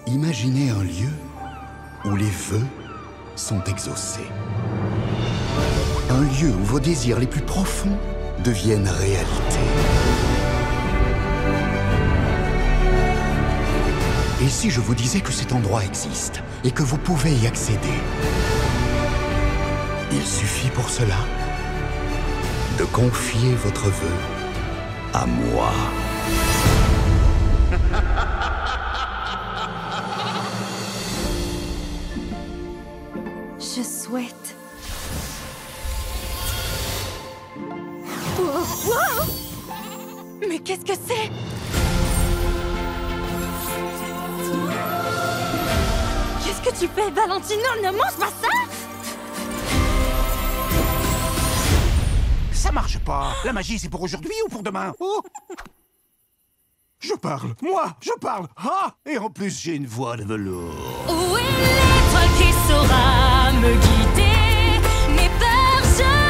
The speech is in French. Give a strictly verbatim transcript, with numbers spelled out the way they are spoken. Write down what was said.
Imaginez un lieu où les vœux sont exaucés. Un lieu où vos désirs les plus profonds deviennent réalité. Et si je vous disais que cet endroit existe et que vous pouvez y accéder? Il suffit pour cela de confier votre vœu à moi. Je souhaite... Oh, wow! Mais qu'est-ce que c'est? Qu'est-ce que tu fais, Valentino? Ne mange pas ça! Ça marche pas. La magie, c'est pour aujourd'hui ou pour demain? Oh. Je parle. Moi, je parle. Ah! Et en plus, j'ai une voix de velours. Où est l'étoile qui saura me guider? Mes peurs, je...